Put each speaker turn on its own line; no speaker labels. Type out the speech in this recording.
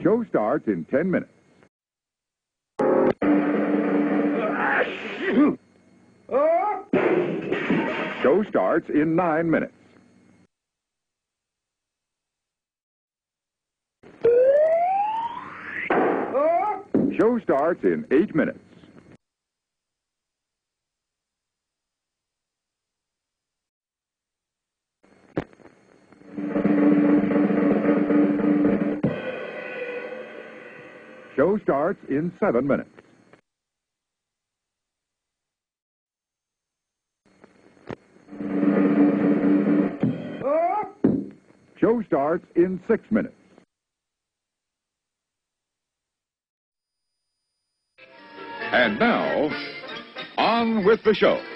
Show starts in 10 minutes. Show starts in 9 minutes. Show starts in 8 minutes. Show starts in 7 minutes. Show starts in 6 minutes.
And now, on with the show.